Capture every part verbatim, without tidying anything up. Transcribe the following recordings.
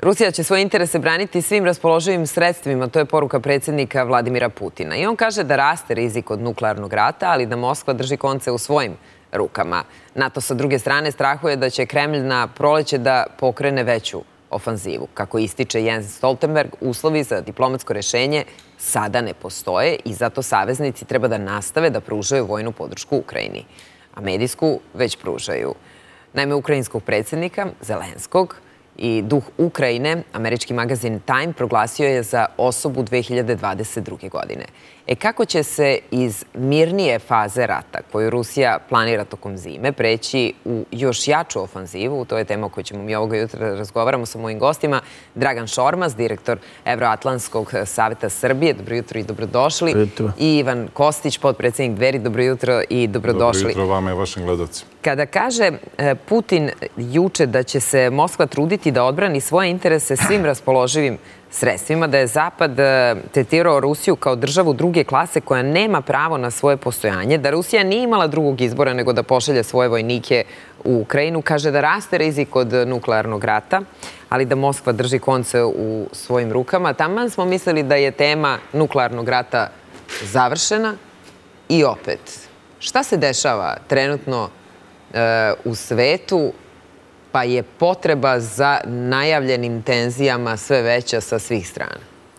Rusija će svoje interese braniti svim raspoloživim sredstvima, to je poruka predsjednika Vladimira Putina. I on kaže da raste rizik od nuklearnog rata, ali da Moskva drži konce u svojim rukama. NATO sa druge strane strahuje da će Kremlj na proleće da pokrene veću ofanzivu. Kako ističe Jens Stoltenberg, uslovi za diplomatsko rešenje sada ne postoje i zato saveznici treba da nastave da pružaju vojnu podršku Ukrajini. A medijsku već pružaju. Naime, ukrajinskog predsjednika Zelenskog i duh Ukrajine, američki magazin Time proglasio je za osobu dve hiljade dvadeset druge. godine. E kako će se iz mirnije faze rata, koju Rusija planira tokom zime, preći u još jaču ofanzivu, to je tema o kojoj ćemo mi ovoga jutra razgovaramo sa mojim gostima, Dragan Šormaz, direktor Evroatlantskog saveta Srbije, dobro jutro i dobrodošli, i Ivan Kostić, potpredsjednik Dveri, dobro jutro i dobrodošli. Dobro jutro vama i vašim gledalcima. Kada kaže Putin juče da će se Moskva truditi da odbrani svoje interese svim raspoloživim sredstvima, da je Zapad tretirao Rusiju kao državu druge klase koja nema pravo na svoje postojanje, da Rusija nije imala drugog izbora nego da pošalje svoje vojnike u Ukrajinu, kaže da raste rizik od nuklearnog rata, ali da Moskva drži konce u svojim rukama. Taman smo mislili da je tema nuklearnog rata završena i opet. Šta se dešava trenutno u svetu, pa je potreba za najavljenim tenzijama sve veća sa svih strana?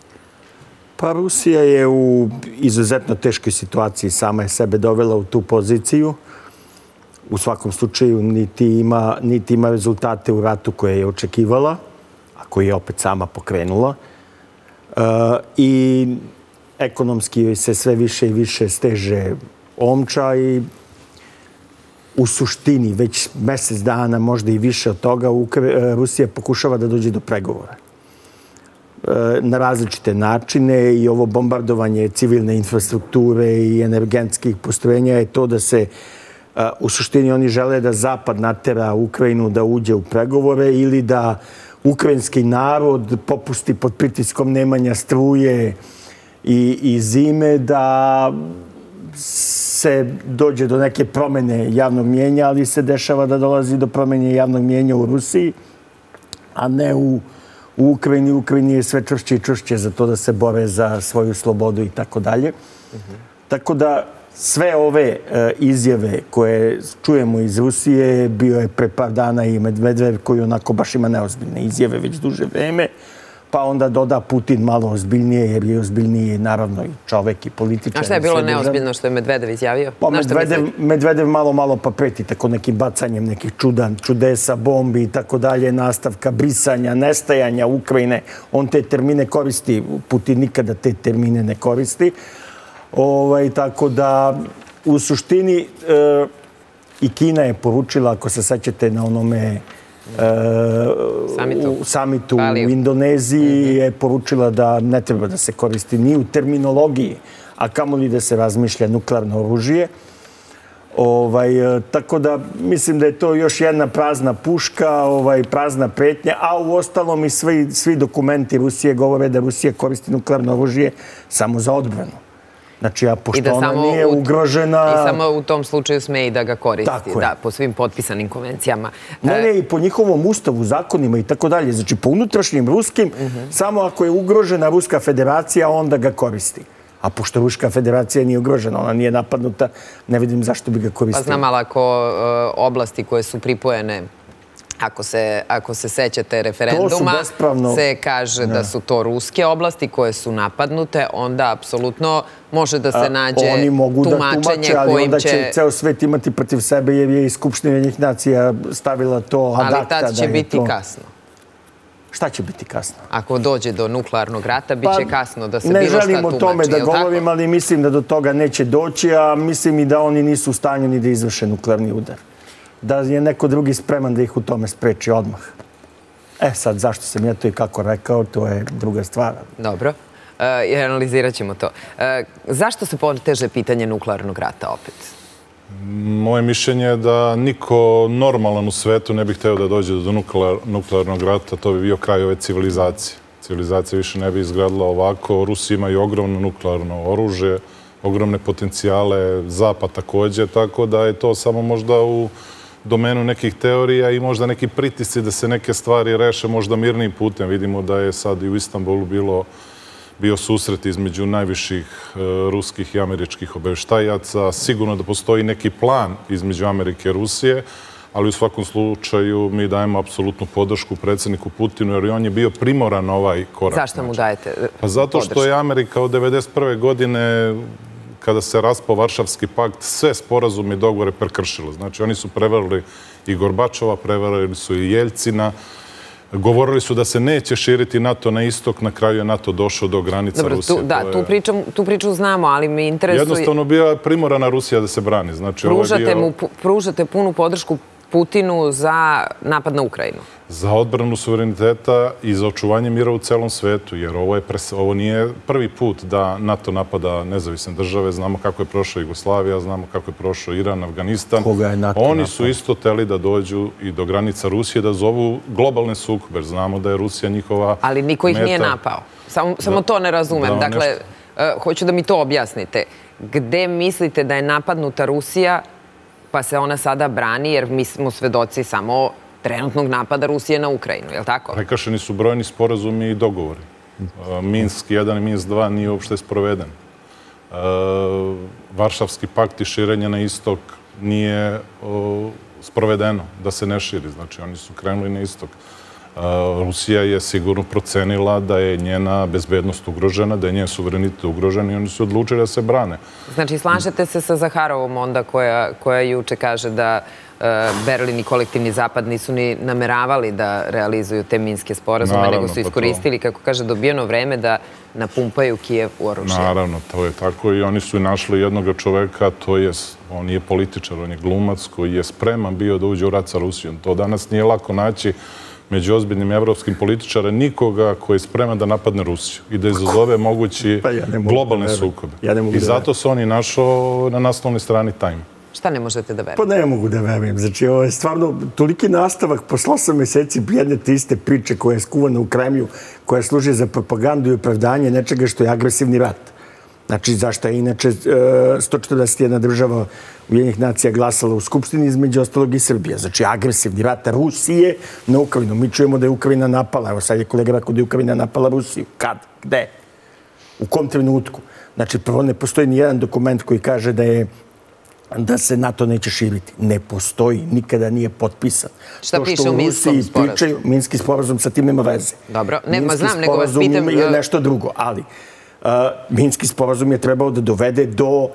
Pa Rusija je u izuzetno teškoj situaciji, sama je sebe dovela u tu poziciju. U svakom slučaju niti ima, niti ima rezultate u ratu koje je očekivala, a koje je opet sama pokrenula. E, I ekonomski se sve više i više steže omča i u suštini, već mjesec dana, možda i više od toga, Rusija pokušava da dođe do pregovora. Na različite načine i ovo bombardovanje civilne infrastrukture i energetskih postrojenja je to da se, u suštini, oni žele da Zapad natera Ukrajinu da uđe u pregovore ili da ukrajinski narod popusti pod pritiskom nemanja struje i, i zime, da se dođe do neke promjene javnog mnijenja, ali se dešava da dolazi do promjene javnog mnijenja u Rusiji, a ne u, u Ukrajini. U Ukrajini je sve čvršće i čvršće za to da se bore za svoju slobodu i tako dalje. Tako da sve ove e, izjave koje čujemo iz Rusije, bio je pre par dana i Medvedev koji onako baš ima neozbiljne izjave već duže vreme, pa onda doda Putin malo ozbiljnije, jer je ozbiljniji naravno i čovek i političar. A šta je bilo neozbiljno što je Medvedev izjavio? Pa Medvedev, Medvedev malo, malo pa preti tako nekim bacanjem nekih čudan, čudesa, bombi i tako dalje, nastavka brisanja, nestajanja Ukrajine. On te termine koristi, Putin nikada te termine ne koristi. Ovaj, tako da, u suštini, e, i Kina je poručila, ako se sećate na onome u samitu u Indoneziji, je poručila da ne treba da se koristi ni u terminologiji, a kamoli da se razmišlja nuklearno oružje. Ovaj, tako da mislim da je to još jedna prazna puška, ovaj, prazna pretnja, a u ostalom i svi, svi dokumenti Rusije govore da Rusija koristi nuklearno oružje samo za odbranu. Znači, a pošto ona nije ugrožena... I samo u tom slučaju sme i da ga koristi, da, po svim potpisanim konvencijama. Ne, ne, i po njihovom ustavu, zakonima i tako dalje. Znači, po unutrašnjim ruskim, samo ako je ugrožena Ruska federacija, onda ga koristi. A pošto Ruska federacija nije ugrožena, ona nije napadnuta, ne vidim zašto bi ga koristila. Pa znam, ali ako oblasti koje su pripojene, Ako se, ako se sećate referenduma, se kaže da su to ruske oblasti koje su napadnute, onda apsolutno može da se nađe tumačenje kojim će... Oni mogu da tumače, ali onda će ceo svet imati protiv sebe, jer je i Skupština Ujedinjenih nacija stavila to ad acta. Ali tad će biti kasno. Šta će biti kasno? Ako dođe do nuklearnog rata, bit će kasno da se bilo šta tumači. Ne želim o tome da govorim, ali mislim da do toga neće doći, a mislim i da oni nisu u stanju ni da izvrše nuklearni udar. Da je neko drugi spreman da ih u tome spreči odmah. E sad, zašto sam ja to i kako rekao, to je druga stvar. Dobro, e, analizirat ćemo to. E, zašto se poteže pitanje nuklearnog rata opet? Moje mišljenje je da niko normalan u svetu ne bi hteo da dođe do nuklear, nuklearnog rata. To bi bio kraj ove civilizacije. Civilizacija više ne bi izgledala ovako. Rusi imaju ogromno nuklearno oružje, ogromne potencijale, Zapad također, tako da je to samo možda u domenu nekih teorija i možda neki pritisci da se neke stvari reše možda mirnim putem. Vidimo da je sad i u Istanbulu bilo bio susret između najviših ruskih i američkih obaveštajaca. Sigurno da postoji neki plan između Amerike i Rusije, ali u svakom slučaju mi dajemo apsolutnu podršku predsjedniku Putinu, jer on je bio primoran ovaj korak. Zašto mu dajete podršku? Pa zato što je Amerika od devedeset prve godine, kada se raspao Varšavski pakt, sve sporazume i dogovore prekršila. Znači, oni su prevarili i Gorbačova, prevarili su i Jeljcina, govorili su da se neće širiti NATO na istok, na kraju je NATO došao do granica Rusije. Da, tu priču znamo, ali mi interesuje... Jednostavno bila primorana Rusija da se brani. Pružate punu podršku Putinu za napad na Ukrajinu? Za odbranu suvereniteta i za očuvanje mira u celom svetu, jer ovo nije prvi put da NATO napada nezavisne države. Znamo kako je prošla Jugoslavija, znamo kako je prošao Iran, Afganistan. Oni su isto teli da dođu i do granica Rusije, da zovu globalne sukobe. Znamo da je Rusija njihova meta. Ali niko ih nije napao. Samo to ne razumem. Dakle, hoću da mi to objasnite. Gde mislite da je napadnuta Rusija, pa se ona sada brani, jer mi smo svedoci samo trenutnog napada Rusije na Ukrajinu, je li tako? Prekršeni su brojni sporazumi i dogovori. Minsk jedan i Minsk dva nije uopšte sproveden. Varšavski pakt i širenje na istok nije sprovedeno, da se ne širi. Znači, oni su krenuli na istok. Rusija je sigurno procenila da je njena bezbednost ugrožena, da je njen suverenitet ugrožen i oni su odlučili da se brane. Znači, slažete se sa Zaharovom onda koja juče kaže da Berlin i kolektivni zapad nisu ni nameravali da realizuju te minske sporazume, nego su iskoristili, kako kaže, dobijeno vreme da napumpaju Kijev u oružje. Naravno, to je tako i oni su našli jednog čoveka, to je, on je političar, on je glumac koji je spreman bio da uđe u rat sa Rusijom. To danas nije lako naći među ozbiljnim evropskim političara nikoga koji je spreman da napadne Rusiju i da izazove mogući globalne sukobe. I zato se oni našao na naslovnoj strani Time. Šta ne možete da verujete? Pa ne mogu da verujem. Znači, ovo je stvarno toliki nastavak posle osam meseci jedne te iste priče koja je skuvana u Kremlju, koja služi za propagandu i opravdanje nečega što je agresivni rat. Znači, zašto je inače sto četrdeset jedna država Ujedinjenih nacija glasala u Skupštini, između ostalog i Srbija. Znači, agresivni rat Rusije na Ukrajinu. Mi čujemo da je Ukrajina napala. Evo sad je kolega rekao da je Ukrajina napala Rusiju. Kad? Gde? U kom trenutku? Znači, prvo ne postoji ni jedan dokument koji kaže da je da se NATO neće širiti. Ne postoji, nikada nije potpisan. Šta piše u Minskom sporazumu? Minski sporazum sa tim nema veze. Dobro, nema znam, nego vas pitam... Minski sporazum je nešto drugo, ali Minski sporazum je trebao da dovede do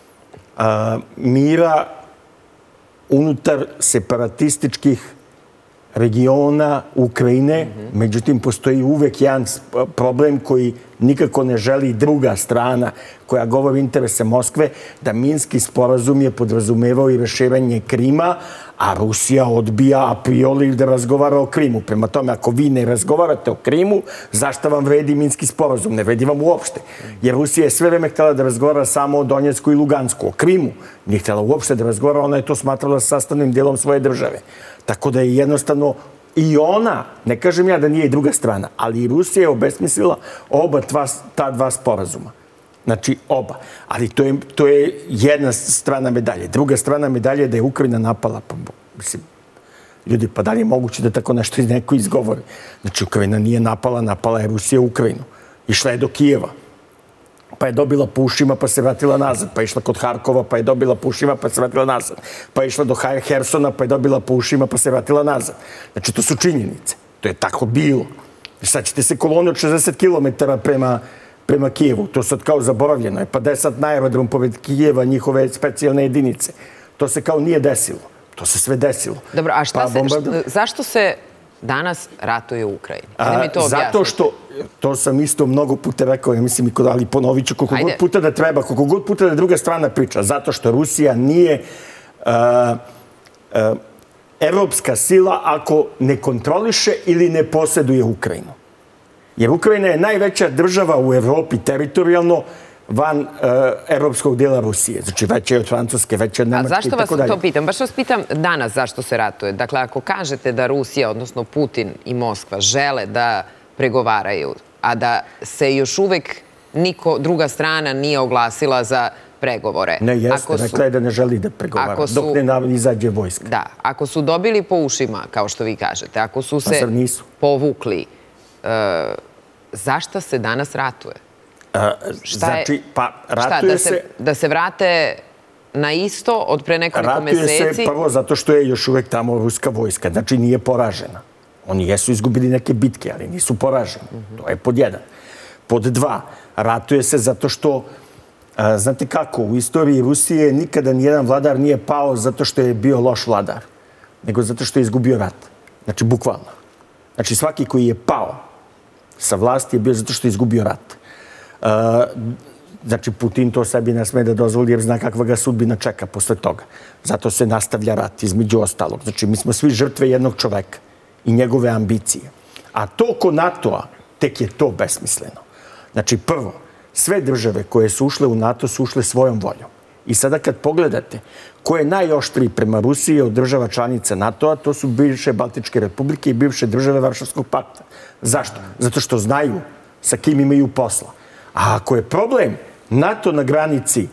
mira unutar separatističkih regiona Ukrajine. Međutim, postoji uvek jedan problem koji nikako ne želi druga strana koja govori interese Moskve, da Minski sporazum je podrazumevao i raširenje Krima, a Rusija odbija a priori da razgovara o Krimu. Prema tome, ako vi ne razgovarate o Krimu, zašto vam vredi Minski sporazum? Ne vredi vam uopšte. Jer Rusija je sve vreme htjela da razgovara samo o Donjecku i Lugansku, o Krimu. Nije htjela uopšte da razgovara, ona je to smatrala sastavnim dijelom svoje države. Tako da je jednostavno i ona, ne kažem ja da nije i druga strana, ali i Rusija je obesmislila oba ta dva sporazuma. Znači, oba. Ali to je jedna strana medalje. Druga strana medalje je da je Ukrajina napala. Mislim, ljudi, pa da li je moguće da tako nešto neko izgovori? Znači, Ukrajina nije napala, napala je Rusija u Ukrajinu. Išla je do Kijeva. Pa je dobila po ušima, pa se vratila nazad. Pa je išla kod Harkova, pa je dobila po ušima, pa se vratila nazad. Pa je išla do Hersona, pa je dobila po ušima, pa se vratila nazad. Znači, to su činjenice. To je tako bilo. I sad ćete se kolone od šezdeset kilometara prema prema Kijevu. To sad kao zaboravljeno je. Pa da je sad na aerodrom poved Kijeva njihove specijalne jedinice. To se kao nije desilo. To se sve desilo. Dobro, a šta se... Zašto se danas ratuje u Ukrajini? Zato što, to sam isto mnogo puta rekao, ja mislim, ali ponovit ću koliko god puta da treba, koliko god puta da druga strana priča. Zato što Rusija nije evropska sila ako ne kontroliše ili ne posjeduje Ukrajinu. Jer Ukrajina je najveća država u Evropi teritorijalno van evropskog dijela Rusije. Znači, veća je od Francuske, veća je od Nemačke i tako dalje. A zašto vas to pitam? Baš vas pitam danas zašto se ratuje. Dakle, ako kažete da Rusija, odnosno Putin i Moskva žele da pregovaraju, a da se još uvek niko, druga strana nije oglasila za pregovore. Ne, jeste, rekla je da ne želi da pregovara, dok ne izađe vojska. Da, ako su dobili po ušima, kao što vi kažete, ako su se povukli, zašto se danas ratuje? Znači, pa ratuje se... Da se vrate na isto od pre nekoliko meseci? Ratuje se prvo zato što je još uvek tamo ruska vojska. Znači, nije poražena. Oni jesu izgubili neke bitke, ali nisu poraženi. To je pod jedan. Pod dva, ratuje se zato što, znate kako, u istoriji Rusije nikada nijedan vladar nije pao zato što je bio loš vladar, nego zato što je izgubio rat. Znači, bukvalno. Znači, svaki koji je pao sa vlasti je bio zato što je izgubio rat. Znači, Putin to sebi ne sme da dozvoli jer zna kakva ga sudbina čeka posle toga. Zato se nastavlja rat, između ostalog. Znači, mi smo svi žrtve jednog čoveka i njegove ambicije. A to oko NATO-a, tek je to besmisleno. Znači, prvo, sve države koje su ušle u NATO su ušle svojom voljom. I sada kad pogledate ko je najoštriji prema Rusiji od država članica NATO-a, to su bivše Baltičke republike i bivše države Varšavskog pakta. Zašto? Zato što znaju sa kim imaju posla. A ako je problem NATO na granici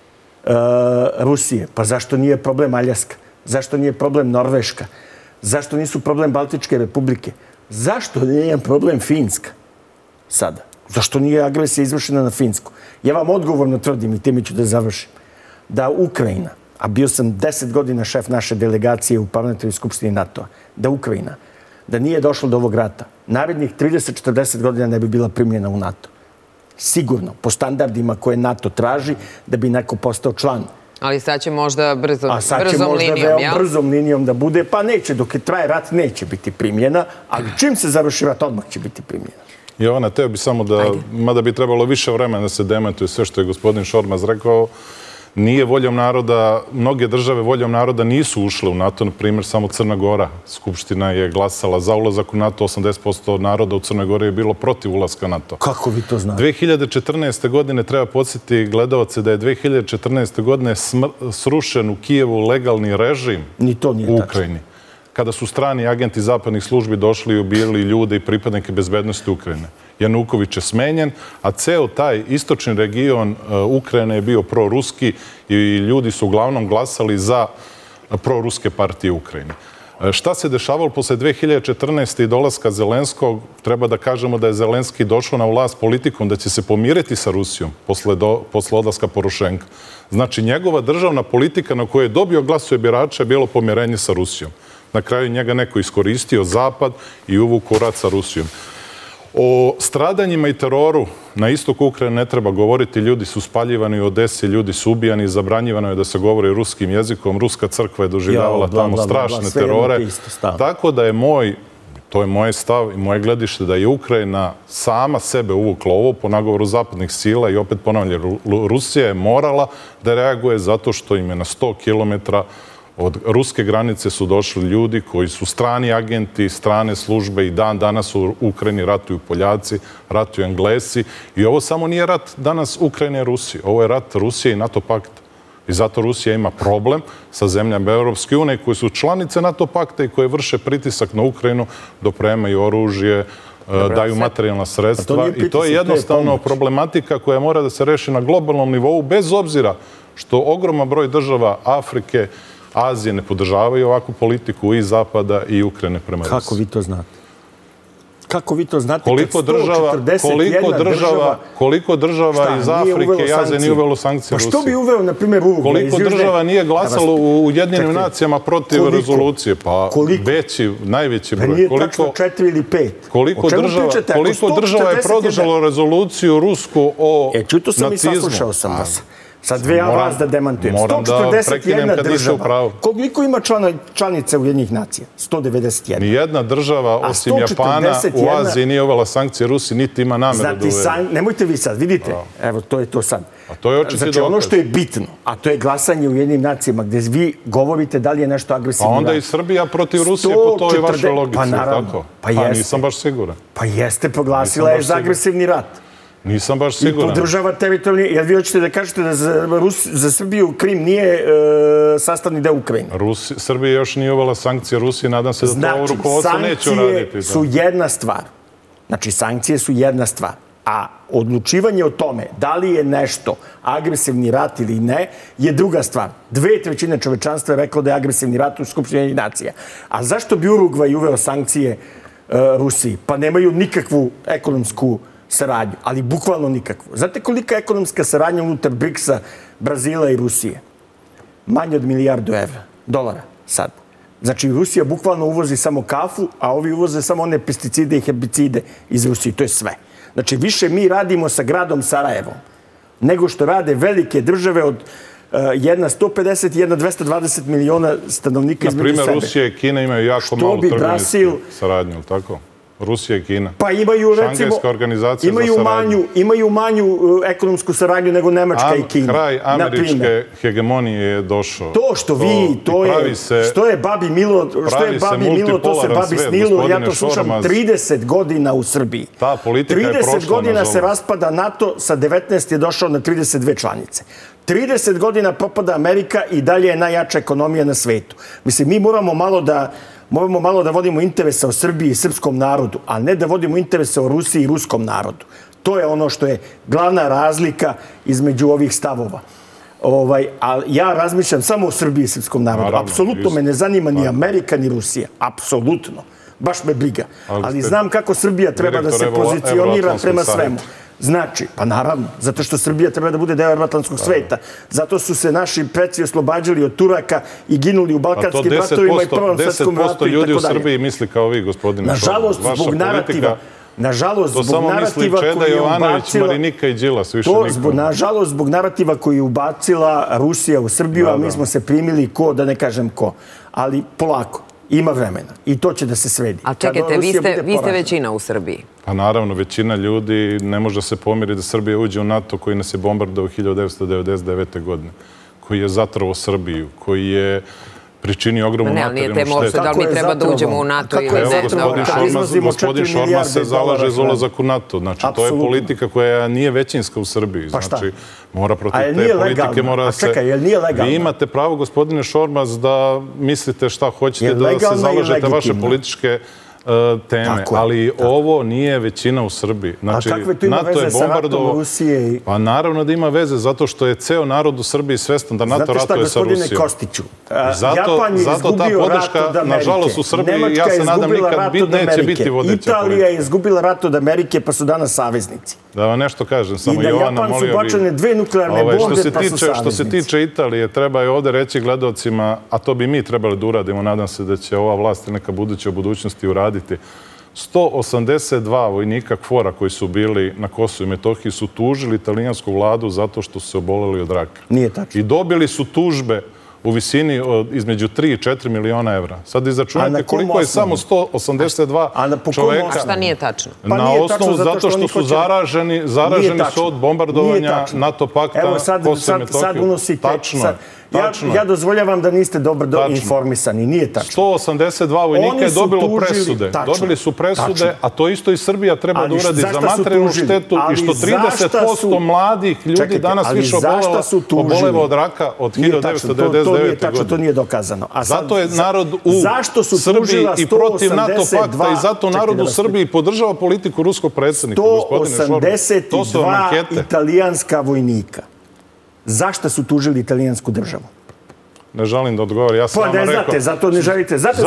Rusije, pa zašto nije problem Aljaska? Zašto nije problem Norveška? Zašto nisu problem Baltičke republike? Zašto nije problem Finska sada? Zašto nije agresija izvršena na Finsku? Ja vam odgovorno tvrdim, i time ću da završim, da Ukrajina, a bio sam deset godina šef naše delegacije u Parlamentarnoj skupštini NATO-a, da Ukrajina, da nije došlo do ovog rata, narednih trideset do četrdeset godina ne bi bila primljena u NATO. Sigurno, po standardima koje NATO traži da bi neko postao član. Ali sad će možda brzom linijom, jel? A sad će možda brzom linijom da bude, pa neće, dok je traje rat, neće biti primljena, ali čim se završi rat, odmah će biti primljena. Jovana, teo bi samo da, mada bi trebalo više vremena da se dementuje sve što je gospodin Šormaz rekao, nije voljom naroda, mnoge države voljom naroda nisu ušle u NATO, na primjer samo Crna Gora. Skupština je glasala za ulazak u NATO, osamdeset posto naroda u Crnoj Gori je bilo protiv ulaska u NATO. Kako vi to znate? dve hiljade četrnaeste. godine treba podsjetiti gledalce da je dve hiljade četrnaeste. godine srušen u Kijevu legalni režim u Ukrajini. Kada su strani agenti zapadnih službi došli i ubijali ljude i pripadnike bezbednosti Ukrajine. Januković je smenjen, a ceo taj istočni region Ukrajine je bio proruski i ljudi su uglavnom glasali za proruske partije Ukrajine. Šta se dešavalo posle dve hiljade četrnaeste. i dolaska Zelenskog? Treba da kažemo da je Zelenski došao na vlast politikom da će se pomiriti sa Rusijom posle odlaska Porošenka. Znači, njegova državna politika na kojoj je dobio glasove birača je bilo pomirenje sa Rusijom. Na kraju njega neko iskoristio Zapad i uvukao rat sa Rusijom. O stradanjima i teroru na istoku Ukrajine ne treba govoriti. Ljudi su spaljivani u Odesi, ljudi su ubijani, zabranjivano je da se govori ruskim jezikom. Ruska crkva je doživljavala tamo strašne terore. Tako da je moj, to je moj stav i moje gledište, da je Ukrajina sama sebe uvukla ovo po nagovoru zapadnih sila i opet ponavljam, Rusija je morala da reaguje zato što im je na sto kilometara od ruske granice su došli ljudi koji su strani agenti, strane službe i dan danas u Ukrajini ratuju Poljaci, ratuju Englesi. I ovo samo nije rat danas Ukrajine i Rusije. Ovo je rat Rusije i NATO pakta. I zato Rusija ima problem sa zemljama Evropske unije koje su članice NATO pakta i koje vrše pritisak na Ukrajinu, dopremaju oružje, daju materijalna sredstva. I to je jednostavno problematika koja mora da se reši na globalnom nivou, bez obzira što ogroman broj država Afrike, Azije ne podržavaju ovakvu politiku i Zapada i Ukrajine prema Rusiji. Kako vi to znate? Kako vi to znate? Koliko država, koliko država, koliko država iz Afrike i Azije nije uvelo sankcije Rusije? Pa što bi uveo, na primjer, Uruguay? Koliko država nije glasalo u Ujedinjenim nacijama protiv rezolucije? Pa veći, najveći broj. Pa nije tačno četiri ili pet. Koliko država je produžalo rezoluciju rusku o nacizmu? E, čuto sam i saslušao sam vas. Sad ve ja vas da demantujem. Moram da prekinem kad niste u pravu. Koliko ima članica Ujedinjenih nacija? sto devedeset jedna. Nijedna država, osim Japana, u Aziji nije uvela sankcije Rusiji, niti ima nameru da uvede. Nemojte vi sad, vidite. Evo, to je to sad. A to je očiti dokaz. Znači, ono što je bitno, a to je glasanje u Ujedinjenim nacijama, gde vi govorite da li je nešto agresivno. A onda i Srbija protiv Rusije po toj vašoj logici. Pa naravno. Pa nisam baš siguran. Pa jeste, proglasila je za agresivni rat. Nisam baš siguran. I podržava teritorijalni... Jer vi hoćete da kažete da za Srbiju Krim nije sastavni deo Ukrajine. Srbija još nije uvela sankcije Rusiji. Nadam se da to ovo rukovodstvo neće uraditi. Znači, sankcije su jedna stvar. Znači, sankcije su jedna stvar. A odlučivanje o tome da li je nešto agresivni rat ili ne je druga stvar. Dve trećine čovečanstva je reklo da je agresivni rat u Skupštini Ujedinjenih nacija. A zašto bi Urugvaj uveo sankcije Rusiji? Pa nemaju nikakvu ekonomsku saradnju, ali bukvalno nikakvu. Znate kolika je ekonomska saradnja unutar briksa, Brazila i Rusije? Manje od milijardu evra, dolara sad. Znači, Rusija bukvalno uvozi samo kafu, a ovi uvoze samo one pesticide i herbicide iz Rusije. To je sve. Znači, više mi radimo sa gradom Sarajevom nego što rade velike države od jedna sto pedeset i jedna dvesta dvadeset miliona stanovnika između sebe. Na primjer, Rusija i Kina imaju jako malu trgovinsku saradnju, tako? Rusija i Kina. Pa imaju, recimo, Šangajska organizacija za imaju saradnju. manju, imaju manju ekonomsku saradnju nego Nemačka i Kina. Kraj američke hegemonije je došao. To što vi, to je, što je babi Milo, što je babi Milo, to se babi snilo. Ja to slušam trideset godina u Srbiji. Ta politika je prošla, nažalost. trideset godina se raspada NATO, sa devetnaest je došao na trideset dve članice. trideset godina propada Amerika i dalje je najjača ekonomija na svetu. Mislim, mi moramo malo da Moramo malo da vodimo interese o Srbiji i srpskom narodu, a ne da vodimo interese o Rusiji i ruskom narodu. To je ono što je glavna razlika između ovih stavova. Ovaj, a ja razmišljam samo o Srbiji i srpskom narodu. Apsolutno me ne zanima ni Amerika, ni Rusija. Apsolutno. Baš me briga. Ali znam kako Srbija treba da se pozicionira prema svemu. Znači, pa naravno, zato što Srbija treba da bude deo evroatlantskog sveta. Zato su se naši preci oslobađali od Turaka i ginuli u balkanskim ratovima i prvom svetskom ratu i tako dalje. deset posto ljudi u Srbiji misli kao vi, gospodine Šormaz. Nažalost, zbog narativa, nažalost, to zbog samo misli narativa Čeda koji je Jovanović, ubacila... Marinika i Đilas, više To, niko. zbog, nažalost, zbog narativa koji je ubacila Rusija u Srbiju, Da, a mi da. smo se primili ko, da ne kažem ko. Ali polako, ima vremena. I to će da se sredi. A čekajte, vi ste, vi ste većina u Srbiji. Pa naravno, većina ljudi ne može se pomiriti da Srbija uđe u NATO koji nas je bombardovao hiljadu devetsto devedeset devete. godine, koji je zatrovao Srbiju, koji je pričinio ogromnu materijalnu štetu. Ne, ali nije tema da li mi treba da uđemo u NATO ili ne. Evo, gospodin Šormaz se zalaže za ulazak u NATO. Znači, to je politika koja nije većinska u Srbiji. Znači, mora protiv te politike, mora se... Čekaj, jel nije legalno? Vi imate pravo, gospodine Šormaz, da mislite šta hoćete, da se zalažete vaše političke teme, ali ovo nije većina u Srbiji. Znači, a kakve to ima veze sa ratom Rusije? Pa naravno da ima veze, zato što je ceo narod u Srbiji svestan da NATO ratuje sa Rusijom. Znate šta, gospodine Kostiću? Zato, zato ta podrška, nažalost, u Srbiji, ja se nadam, nikad bit, neće biti vodeća politika. Italija je izgubila rat od Amerike, pa su danas saveznici. Da vam nešto kažem, samo Jovana, molio bi... I da Japan su bačene dve nuklearne bombe, pa su saveznici. Što se tiče Italije, treba je ovde reći gledalcima, a to bi mi trebali da uradimo, nadam se da će ova vlast i neka buduća u budućnosti uraditi. sto osamdeset dva vojnika KFOR-a koji su bili na Kosovu i Metohiji su tužili italijansku vladu zato što su se oboleli od raka. Nije tačno. I dobili su tužbe u visini između tri i četiri miliona evra. Sad izračunajte koliko je samo sto osamdeset dva čoveka. A šta nije tačno? Na osnovu zato što su zaraženi, zaraženi su od bombardovanja NATO pakta Kosovo i Metohiju. Sad unosite... Tačno je. Ja dozvoljavam da niste dobro informisani. Nije tačno. sto osamdeset dva vojnika je dobilo presude. Dobili su presude, a to isto i Srbija treba da uradi za materijalnu štetu i što trideset posto mladih ljudi danas više oboleva od raka od hiljadu devetsto devedeset devete. godine. To nije dokazano. Zato je narod u Srbiji i protiv NATO pakta i zato narod u Srbiji podržava politiku ruskog predsjednika, gospodine Šormaz. sto osamdeset dva italijanska vojnika. Zašto su tužili italijansku državu? Ne želim da odgovorim. Ja sam vam rekao... Pa ne znate, zato ne želite. Zato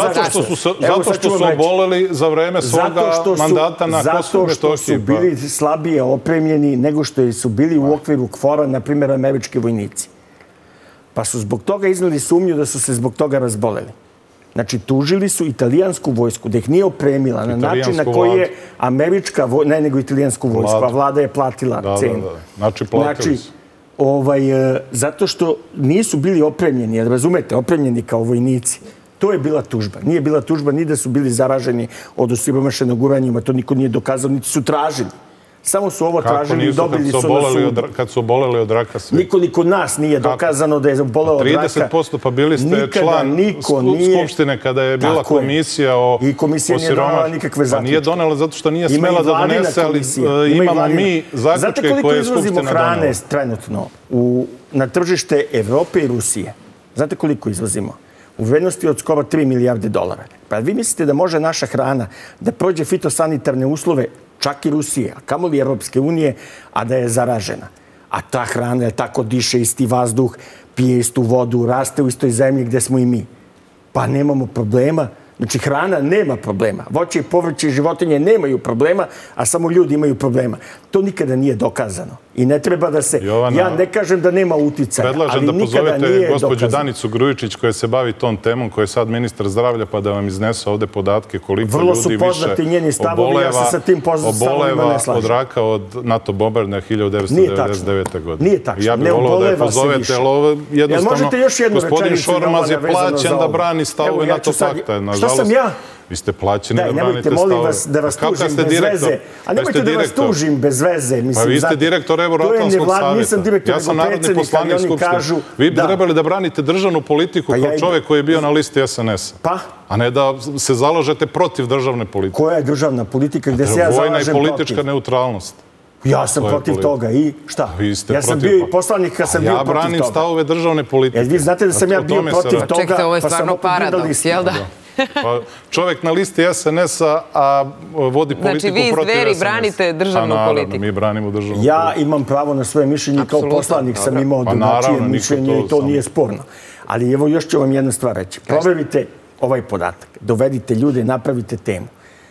što su oboleli za vreme svoga mandata na Kosovu i Metohiji. Zato što su bili slabije opremljeni nego što su bili u okviru KFOR-a, na primjer, američki vojnici. Pa su zbog toga iznali sumnju da su se zbog toga razboleli. Znači, tužili su italijansku vojsku, da ih nije opremila na način na koji je američka vojska, ne nego italijansku vojsku, a vlada je platila cenu. Znači, platili su. Ovaj, zato što nisu bili opremljeni, jer razumete, opremljeni kao vojnici. To je bila tužba. Nije bila tužba ni da su bili zaraženi od osiromašenog uranijuma, to niko nije dokazao, niti su tražili. Samo su ovo tražili i dobili su na sudu. Kad su oboleli od raka svi? Niko, niko nas nije dokazano da je oboleo od raka. trideset posto pa bili ste član Skupštine kada je bila komisija o osiromašenju. I komisija nije donela nikakve zaključke. Pa nije donela zato što nije smela da donese, ali imamo mi zaključke koje je Skupština donela. Znate koliko izvozimo hrane trenutno na tržište Evrope i Rusije? Znate koliko izvozimo? U vrednosti od skoro tri milijarde dolara. Pa vi mislite da može naša hrana da prođe fitosanitarne uslove čak i Rusije, a kamoli Evropske unije, a da je zaražena. A ta hrana je tako, diše isti vazduh, pije istu vodu, raste u istoj zemlji gde smo i mi. Pa nemamo problema. Znači, hrana nema problema. Voće i povrće i životinje nemaju problema, a samo ljudi imaju problema. To nikada nije dokazano. I ne treba da se... Jovana, ja ne kažem da nema uticaja, ali nikada nije dokazano. Predlažem da pozovete gospođu Danicu Grujičić koja se bavi tom temom, koja je sad ministar zdravlja, pa da vam iznese ovde podatke koliko Vrlo ljudi su više poznati njeni stavovi, ja se sa tim stavovima ne slažem. od raka od NATO bombardovanja hiljadu devetsto devedeset devete. godine. Nije tačno. Ja bih ne volao da je oboleva se pozovete, više. ali ovo jednostavno... Možete još jednu Gospodin rečenicu Šormaz je vezano za plaćen ovo. da brani stavove Evo, ja NATO ću sad- pakta. Šta Nažalost, sam ja? vi ste plaćeni da Daj, branite nemojte, stavove. molim vas, da vas Pa kakav tužim ste bez direktor? veze. A Pa nemojte ste da vas direktor. tužim bez veze. Pa Mislim, vi ste znate, direktor to je Evroatlantskog nevlad- savjeta. Nisam direktor, Ja sam nego narodni predsjednik, ali poslanik oni kažu... Skupštine. Vi bi da. trebali da branite državnu politiku Pa ja kao i- čovjek koji je bio na listi S N S-a. Pa? A ne da se zalažete protiv državne politike. Koja je državna politika gde se ja Vojna i zalažem politička protiv? neutralnost. Ja sam To je protiv politika. toga i šta? Vi ste Ja sam protiv- bio i poslanik kad sam A bio ja protiv branim toga. stavove državne politike. Jer vi znate da sam ja O bio tome se protiv radi. toga, Čekajte, ovo je pa sam stvarno opet bio na paradoks, listi. jel da? Pa čovjek na listi S N S-a, a vodi Znači, politiku vi iz protiv Dveri S N S-a. branite državnu Pa naravno, politiku. mi branimo državnu Ja politiku. imam pravo na svoje mišljenje, kao Apsolutno, poslanik sam dobro. imao Pa drugačije naravno, niko mišljenje to i to samo- nije sporno. Ali evo još ću vam jedna stvar reći. Proverite ovaj podatak, dovedite ljude, napravite temu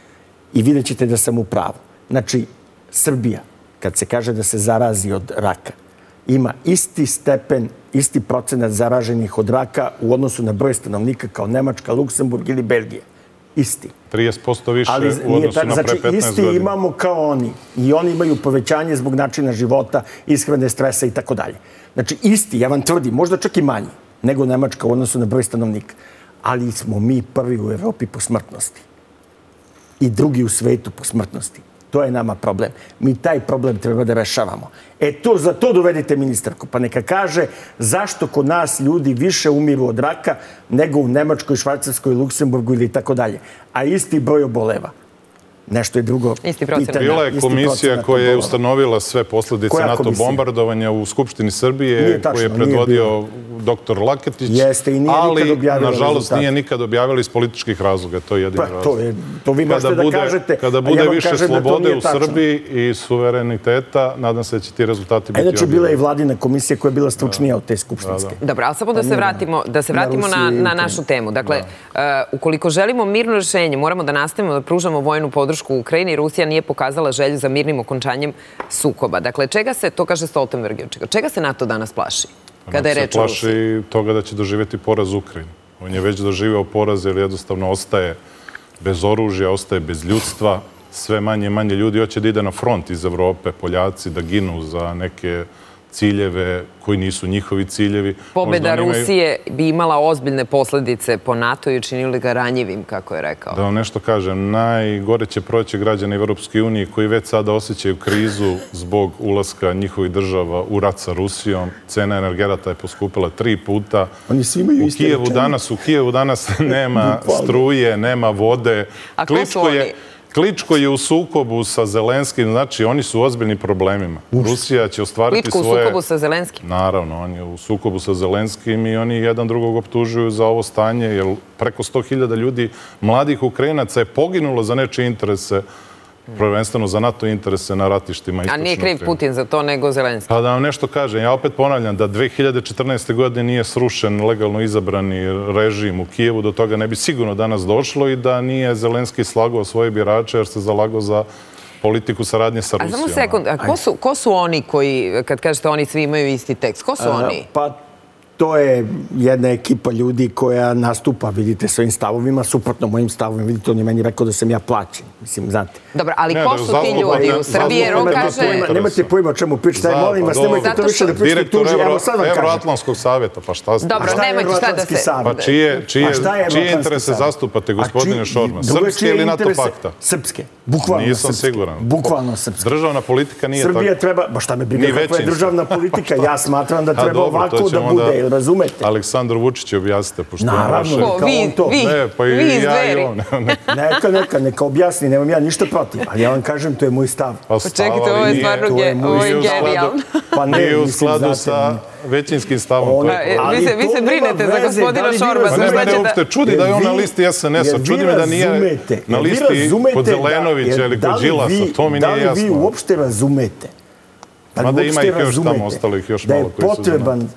i vidjet ćete da sam u pravu. Znači, Srbija, kad se kaže da se zarazi od raka, ima isti stepen, isti procenat zaraženih od raka u odnosu na broj stanovnika kao Nemačka, Luksemburg ili Belgija. Isti. trideset posto više Ali u nije odnosu tako, na pre znači petnaest isti godina. imamo kao oni. I oni imaju povećanje zbog načina života, ishrane, stresa i tako dalje. Znači isti, ja vam tvrdim, možda čak i manji nego Nemačka u odnosu na broj stanovnika. Ali smo mi prvi u Evropi po smrtnosti. I drugi u svetu po smrtnosti. To je nama problem. Mi taj problem treba da rešavamo. E to, za to dovedite ministarku. Pa neka kaže zašto kod nas ljudi više umiru od raka nego u Nemačkoj, Švajcarskoj, Luksemburgu ili tako dalje. A isti broj oboleva. Nešto je drugo Isti procenat. pitanje. Bila je Isti komisija procenat koja je oboleva. ustanovila sve posljedice Koja NATO komisija? bombardovanja u Skupštini Srbije, Nije tačno, koju je nije predvodio doktor Laketić, Jeste, i nije ali, nikad objavila nažalost, rezultate. nije nikad objavila iz političkih razloga. To je jedini Pa, razlog. to, je, to vi možete da kažete. Kada a bude ja vam više kažem da to slobode nije u tačno. Srbiji i suvereniteta, nadam se da će ti rezultati A biti inače, bila je i objavljeni. vladina komisija koja je bila stručnija od te skupštinske. Dobro, ali samo da se vratimo, da se vratimo na, Rusiju i na Ukrajinu. našu temu. Dakle, uh, ukoliko želimo mirno rešenje, moramo da nastavimo da pružamo vojnu podršku u Ukrajini. Rusija nije pokazala želju za mirnim okončanjem sukoba. Dakle, čega se, to kaže Stoltenberg, čega se NATO danas plaši? Kada je reč o Rusiji? plaši toga da će doživjeti poraz Ukrajine. On je već doživeo poraz jer jednostavno ostaje bez oružja, ostaje bez ljudstva. Sve manje i manje ljudi hoće da ide na front iz Evrope, Poljaci, da ginu za neke ciljeve koji nisu njihovi ciljevi. Pobjeda Možda oni imaju- Rusije bi imala ozbiljne posljedice po NATO i učinili ga ranjivim, kako je rekao. Da vam nešto kažem, najgore će proći građani Evropske unije koji već sada osjećaju krizu zbog ulaska njihovih država u rat sa Rusijom. Cena energenata je poskupila tri puta. Oni svi imaju U iste Kijevu rečenice. danas, u Kijevu danas nema Bukvalno. struje, nema vode. A ko su Kličko je, oni? Kličko je u sukobu sa Zelenskim, znači oni su u ozbiljnim problemima. Rusija će ostvariti Kličko u svoje... sukobu sa Zelenskim. Naravno, on je u sukobu sa Zelenskim i oni jedan drugog optužuju za ovo stanje, jer preko sto hiljada ljudi, mladih Ukrajinaca, je poginulo za nečije interese, prvenstveno za NATO interese na ratištima A istočne nije kriv Ukrajine. Putin za to, nego Zelenski. Pa da vam nešto kažem, ja opet ponavljam da dve hiljade četrnaeste. godine nije srušen legalno izabrani režim u Kijevu, do toga ne bi sigurno danas došlo i da nije Zelenski slagao svoje birače jer se zalagao za politiku saradnje sa A Rusijom. samo sekund, a ko su, ko su oni koji, kad kažete oni svi imaju isti tekst, ko su oni? Pa to je jedna ekipa ljudi koja nastupa, vidite, svojim stavovima, suprotno mojim stavovima. Vidite, on je meni rekao da sam ja plaćen. Mislim, znate. Dobro, ali Ne, ko da, su ti zastupa- ljudi ne, u Srbiji? Jer on zastupa- kaže... Nemate Nemate pojma o čemu pričate. Da, Molim pa vas, dobro. nemojte to Zato više da pričate Direktor tuži. Evro, Evo sad vam kažem. Evroatlantskog savjeta, pa šta ste? Dobro, A šta je nemojte šta da Evroatlantski se... savjet? Pa čije, čije, A šta je čije Evroatlantski interese savjet? zastupate, A gospodine čiji- Šormaz? drugo, Srpske čije ili NATO interese? pakta? Srpske. Bukvalno Nisam srpske. siguran. Bukvalno srpske. Državna politika nije Srbija tako. treba, ba šta me Ni briga kakva je većinska. državna politika, ja smatram da A treba dobro, to ovako da ćemo bude, da- jer razumete? Aleksandru Vučiću objasnite, pošto je naravno, naše... neka on to. Ne, pa i ja i on. Neka, neka, neka objasni, nemam ja ništa protiv, ali ja vam kažem, to je moj stav. Pa čekajte, ovo je stvarno genijalno. Pa nije u skladu sa većinskim stavom. Vi se brinete za gospodina Šormaza. Pa ne, mene uopšte čudi da je on na listi es en es-a. Čudi me da nije na listi kod Zelenovića ili kod Đilasa. To mi nije jasno. Da li vi uopšte razumete? Mada ima ih još tamo ostalih još malo koji su... Da je potreban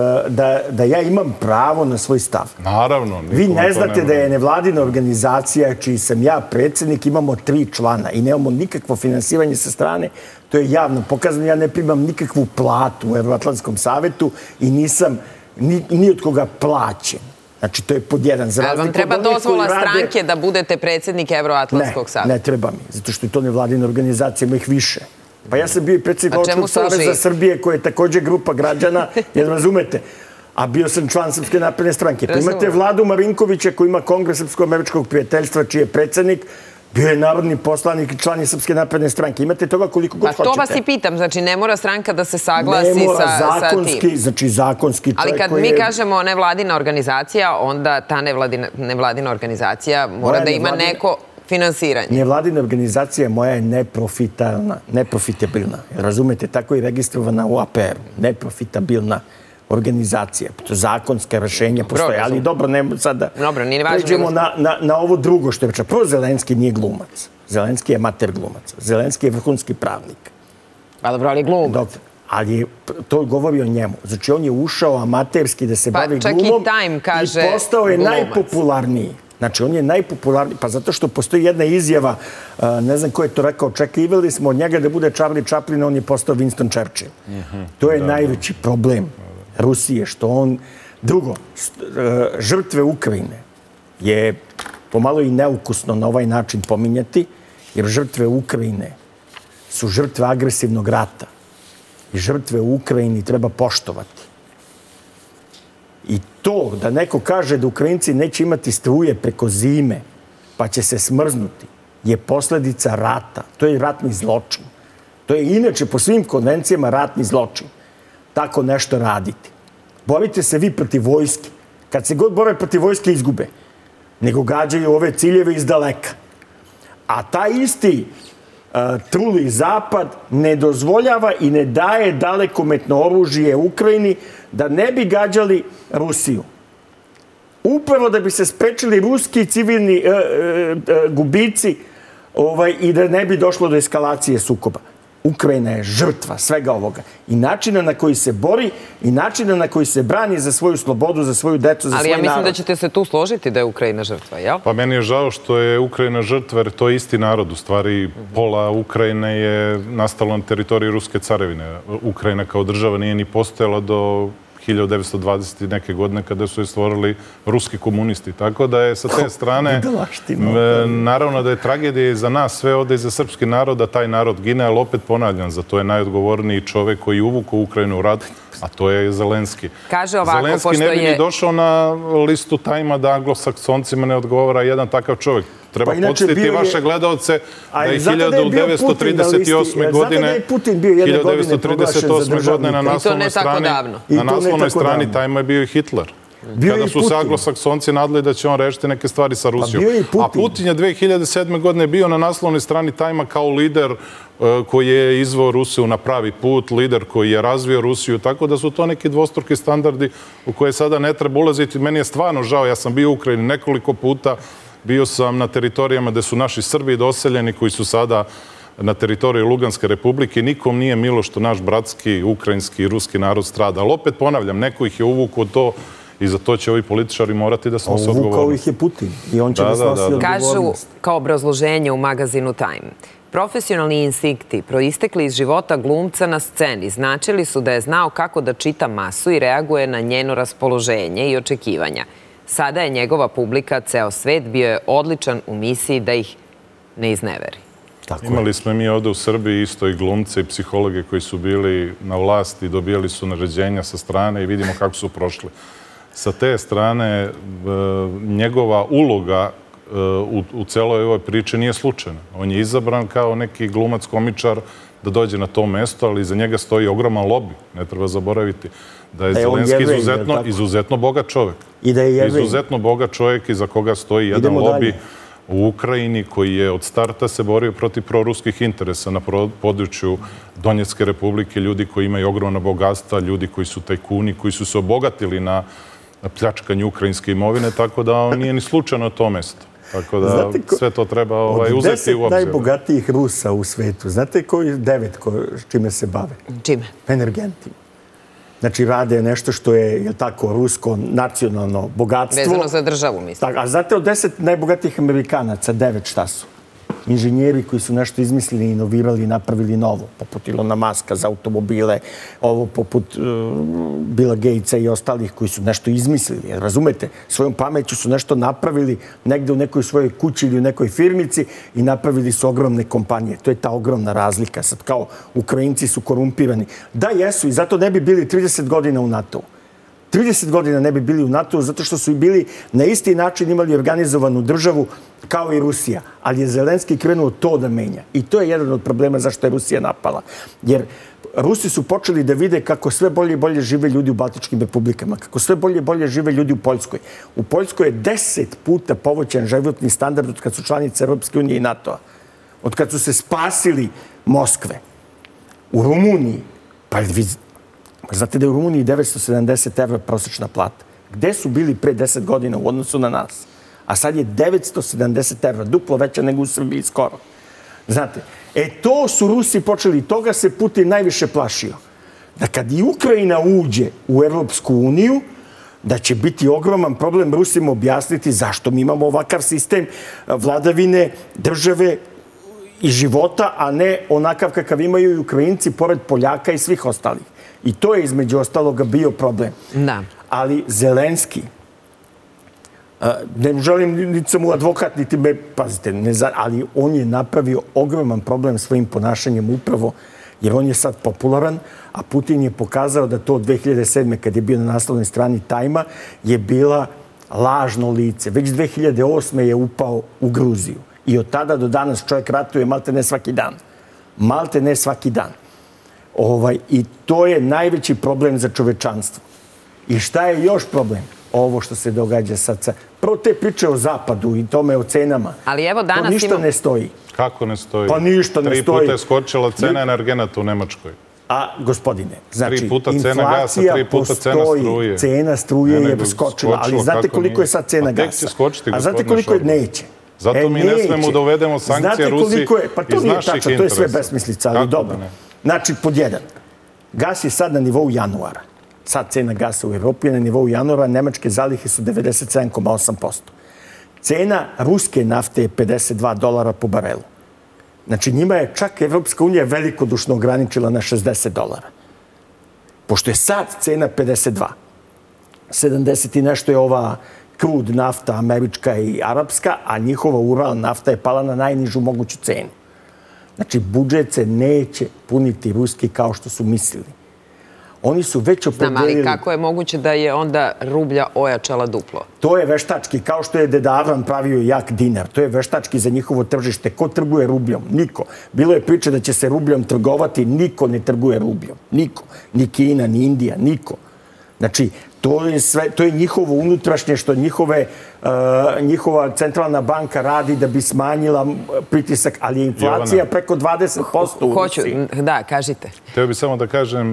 da ja imam pravo na svoj stav. Naravno. Vi ne znate da je nevladina organizacija čiji sam ja predsjednik, imamo tri člana i nemamo nikakvo finansiranje sa strane. To je javno pokazano. Ja ne primam nikakvu platu u Evroatlantskom savetu i nisam ni od koga plaćen. Znači, to je pod jedan. Ali vam treba dozvola stranke da budete predsjednik Evroatlantskog saveta? Ne, ne treba mi. Zato što je to nevladina organizacija, ima ih više. Pa ja sam bio i predsjednik Lovačkog saveza Srbije, koja je također grupa građana, jer razumete, a bio sam član Srpske napredne stranke. Pa imate Vladu Marinkovića koji ima Kongres Srpsko-američkog prijateljstva, čiji je predsjednik, bio je narodni poslanik i član Srpske napredne stranke. Imate toga koliko god hoćete. Pa to vas i pitam, znači ne mora stranka da se saglasi sa tim. Ne mora, zakonski, znači zakonski čovjek koji je... Ali kad mi kažemo nevladina organizacija, onda ta nevladina organizacija mora da ima neko finansiranje. Nevladina organizacija moja je neprofitalna, neprofitabilna. Razumete, tako je registrovana u a pe er-u. Neprofitabilna organizacija. Zakonska rešenja postoje, ali dobro, nemo sada pređemo na ovo drugo što je priča. Prvo, Zelenski nije glumac. Zelenski je amater glumac. Zelenski je vrhunski pravnik. Pa dobro, ali glumac. Ali to govori o njemu. Znači, on je ušao amaterski da se bavi glumom i postao je najpopularniji. Znači, on je najpopularniji, pa zato što postoji jedna izjava, ne znam ko je to rekao, očekivali smo od njega da bude Charlie Chaplin, on je postao Winston Churchill. To je najveći problem Rusije, što on... Drugo, žrtve Ukrajine je pomalo i neukusno na ovaj način pominjati, jer žrtve Ukrajine su žrtve agresivnog rata i žrtve u Ukrajini treba poštovati. I to da neko kaže da Ukrajinci neće imati struje preko zime, pa će se smrznuti, je posljedica rata. To je ratni zločin. To je inače po svim konvencijama ratni zločin. Tako nešto raditi. Borite se vi protiv vojske. Kad se god bore protiv vojske, izgube. Nego gađaju ove ciljeve iz daleka. A taj isti truli zapad ne dozvoljava i ne daje dalekometno oružje Ukrajini da ne bi gađali Rusiju. Upravo da bi se sprečili ruski civilni gubici i da ne bi došlo do eskalacije sukoba. Ukrajina je žrtva svega ovoga. I načina na koji se bori i načina na koji se brani za svoju slobodu, za svoju decu, za svoj narod. Ali ja mislim da ćete se tu složiti da je Ukrajina žrtva, jel? Pa meni je žao što je Ukrajina žrtva, jer to je isti narod. U stvari, pola Ukrajine je nastalo na teritoriji Ruske carevine. Ukrajina kao država nije ni postojala do hiljadu devetsto dvadesete neke godine kada su je stvorili ruski komunisti. Tako da je sa te strane, naravno da je tragedija i za nas, sve ovdje i za srpski narod, da taj narod gine, ali opet ponavljam, za to je najodgovorniji čovjek koji uvuku Ukrajinu u rat, a to je Zelenski. Kaže ovako, Zelenski ne bi ni došao na listu Tajma da anglosaksoncima ne odgovara jedan takav čovjek. Treba podsjetiti vaše gledalce da je hiljadu devetsto trideset osme godine hiljadu devetsto trideset osme godine na naslovnoj strani na naslovnoj strani Tajma je bio i Hitler. Kada su se anglosaksonci nadali da će on rešiti neke stvari sa Rusijom. A Putin je dve hiljade sedme godine bio na naslovnoj strani Tajma kao lider koji je izveo Rusiju na pravi put, lider koji je razvio Rusiju, tako da su to neki dvostruki standardi u koje sada ne treba ulaziti. Meni je stvarno žao, ja sam bio u Ukrajini nekoliko puta, bio sam na teritorijama gde su naši Srbi doseljeni koji su sada na teritoriji Luganske republike. Nikom nije milo što naš bratski, ukrajinski i ruski narod strada. Ali opet ponavljam, neko ih je uvukao to i za to će ovi političari morati da snose odgovornost. Uvukao ih je Putin i on će da snosi odgovornost. Kažu kao obrazloženje u magazinu Time. Profesionalni instinkti proistekli iz života glumca na sceni značili su da je znao kako da čita masu i reaguje na njeno raspoloženje i očekivanja. Sada je njegova publika, ceo svet, bio je odličan u misiji da ih ne izneveri. Imali smo mi ovdje u Srbiji isto i glumce i psihologe koji su bili na vlasti i dobijali su naređenja sa strane i vidimo kako su prošli. Sa te strane, njegova uloga u celoj ovoj priči nije slučajna. On je izabran kao neki glumac, komičar, da dođe na to mesto, ali iza njega stoji ogroman lobi. Ne treba zaboraviti da je Zelenski izuzetno, izuzetno bogat čovjek. I da je Jevrej. Izuzetno bogat čovjek iza koga stoji jedan lobi u Ukrajini koji je od starta se borio protiv proruskih interesa na području Donjetske republike, ljudi koji imaju ogromna bogatstva, ljudi koji su tajkuni, koji su se obogatili na pljačkanju ukrajinske imovine, tako da on nije ni slučajno to mesto. Tako da sve to treba uzeti u obzir. Od deset najbogatijih Rusa u svetu, znate koji devet čime se bave? Čime? Energentima. Znači, rade nešto što je, je tako, rusko nacionalno bogatstvo. Vezano za državu, mislim. A znate, od deset najbogatijih Amerikanaca, devet šta su? Inženjeri koji su nešto izmislili, inovirali i napravili novo, poput Ilona Maska za automobile, ovo poput uh, Billa Gatesa i ostalih koji su nešto izmislili. Razumete? Svojom pameću su nešto napravili negde u nekoj svojoj kući ili u nekoj firmici i napravili su ogromne kompanije. To je ta ogromna razlika. Sad kao Ukrajinci su korumpirani. Da, jesu i zato ne bi bili trideset godina u NATO-u. trideset godina ne bi bili u NATO-u zato što su i bili na isti način imali organizovanu državu kao i Rusija. Ali je Zelenski krenuo to da menja. I to je jedan od problema zašto je Rusija napala. Jer Rusi su počeli da vide kako sve bolje i bolje žive ljudi u Baltičkim republikama, kako sve bolje i bolje žive ljudi u Poljskoj. U Poljskoj je deset puta povećan životni standard od kad su članice Europske unije i NATO-a. Od kad su se spasili Moskve. U Rumuniji, pa vi znate da je u Rumuniji devetsto sedamdeset evra prosječna plata. Gde su bili pre deset godina u odnosu na nas? A sad je devetsto sedamdeset evra, duplo veća nego u Srbiji skoro. Znate, e to su Rusi počeli, toga se Putin najviše plašio. Da kad i Ukrajina uđe u Evropsku uniju, da će biti ogroman problem Rusima objasniti zašto mi imamo ovakav sistem vladavine, države i života, a ne onakav kakav imaju i Ukrajinci, pored Poljaka i svih ostalih. I to je između ostaloga bio problem. Da. Ali Zelenski, ne želim, niti sam mu advokat, niti me, pazite, ne, ali on je napravio ogroman problem svojim ponašanjem upravo, jer on je sad popularan, a Putin je pokazao da to od dve hiljade sedme. kad je bio na naslovnoj strani Tajma, je bila lažno lice. Već dve hiljade osme. je upao u Gruziju. I od tada do danas čovjek ratuje malte ne svaki dan. Malte ne svaki dan. Ovaj, I to je najveći problem za čovečanstvo. I šta je još problem? Ovo što se događa sad sa... Prvo te priče o zapadu i tome o cenama. Ali evo danas to ništa imam... ne stoji. Kako ne stoji? Pa ništa ne Tri stoji. Tri puta je skočila cena energenata u Nemačkoj. A, gospodine, znači, tri puta cena gasa, tri puta cena struje. Cena struje je skočila, ali znate koliko je sad cena gasa? A tek će skočiti, a znate koliko je neće? Zato mi ne smemo da uvedemo sankcije Rusiji iz naših interesa. Pa to nije tačno, to je sve besmislica, ali dobro. Znači, pod jedan, gas je sad na nivou januara. Sad cena gasa u Evropi je na nivou januara, nemačke zalihe su devedeset sedam zarez osam posto. Cena ruske nafte je pedeset dva dolara po barelu. Znači, njima je čak Evropska unija velikodušno ograničila na šezdeset dolara. Pošto je sad cena pedeset dva. sedamdeset i nešto je ova krud nafta, američka i arapska, a njihova Ural nafta je pala na najnižu moguću cenu. Znači, budžet se neće puniti ruski kao što su mislili. Oni su već opredelili... Znam, ali kako je moguće da je onda rublja ojačala duplo? To je veštački, kao što je Deda Avram pravio jak dinar. To je veštački za njihovo tržište. Ko trguje rubljom? Niko. Bilo je priče da će se rubljom trgovati. Niko ne trguje rubljom. Niko. Ni Kina, ni Indija. Niko. Znači, to je, sve, to je njihovo unutrašnje što njihove, uh, njihova centralna banka radi da bi smanjila pritisak, ali je inflacija Jovana, preko dvadeset posto u Hoću, Rusiji. Da, kažite. Htio bih samo da kažem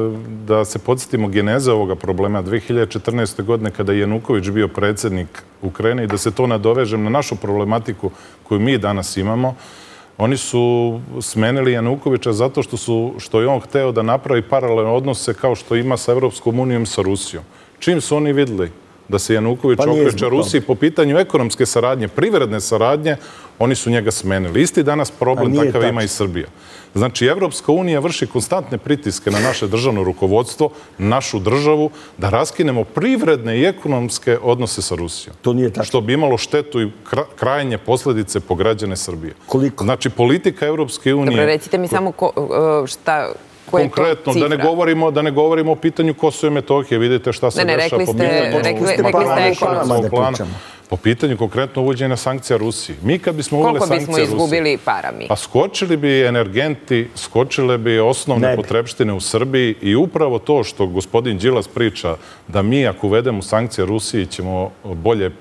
da se podsjetimo geneze ovoga problema dve hiljade četrnaeste. godine kada je Januković bio predsjednik Ukrajine i da se to nadovežem na našu problematiku koju mi danas imamo. Oni su smenili Janukovića zato što, su, što je on hteo da napravi paralelne odnose kao što ima sa Evropskom unijom sa Rusijom. Čim su oni vidjeli da se Januković pa okreće Rusiji po pitanju ekonomske saradnje, privredne saradnje, oni su njega smenili. Isti danas problem takav ima i Srbija. Znači, Evropska unija vrši konstantne pritiske na naše državno rukovodstvo, našu državu, da raskinemo privredne i ekonomske odnose sa Rusijom. To nije tačno. Što bi imalo štetu i krajnje posljedice po građane Srbije. Koliko? Znači, politika Evropske unije... Dobro, recite mi samo ko, šta... Konkretno, da ne, govorimo, da ne govorimo o pitanju Kosova i Metohije. Vidite šta se ne, ne, dešava po pitanju rekli ste ekonomskog plana. Po pitanju konkretno uvođenja sankcija Rusiji. Mi kad bismo uveli sankcije Rusiji... Koliko bismo izgubili para mi? Pa skočili bi energenti, skočile bi osnovne potrepštine u Srbiji i upravo to što gospodin Đilas priča da mi ako uvedemo sankcije Rusiji ćemo bolje,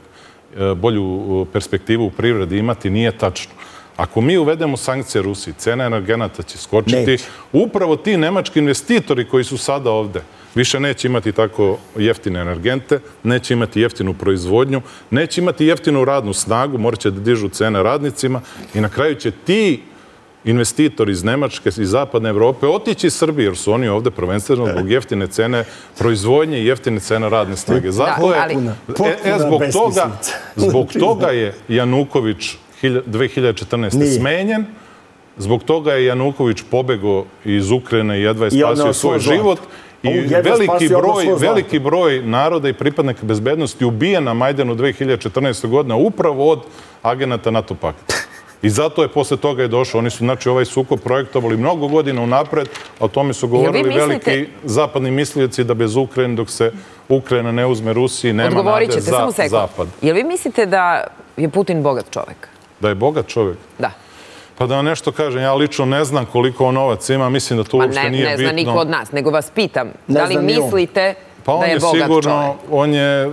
bolju perspektivu u privredi imati, nije tačno. Ako mi uvedemo sankcije Rusiji, cena energenata će skočiti. Upravo ti nemački investitori koji su sada ovde više neće imati tako jeftine energente, neće imati jeftinu proizvodnju, neće imati jeftinu radnu snagu, morat će da dižu cene radnicima i na kraju će ti investitori iz Nemačke i Zapadne Evrope otići iz Srbije, jer su oni ovde prvenstveno zbog jeftine cene proizvodnje i jeftine cene radne snage. Zato je, e, zbog toga, zbog toga je Januković dve hiljade četrnaeste. smenjen, zbog toga je Januković pobegao iz Ukrajine i jedva je spasio svoj život. I veliki broj, veliki broj naroda i pripadnika bezbednosti ubijen na Majdanu dve hiljade četrnaeste. godine upravo od agenata NATO pakta. I zato je posle toga je došao. Oni su, znači, ovaj sukob projektovali mnogo godina unapred, a o tome su govorili veliki zapadni mislioci da bez Ukrajine, dok se Ukrajina ne uzme Rusiji, nema nade za Zapad. Jel vi mislite da je Putin bogat čovek? Da je bogat čovek? Da. Pa da vam nešto kažem, ja lično ne znam koliko on novac ima, mislim da to uopšte nije bitno. Ne zna niko od nas, nego vas pitam, da li mislite da je bogat čovek? On je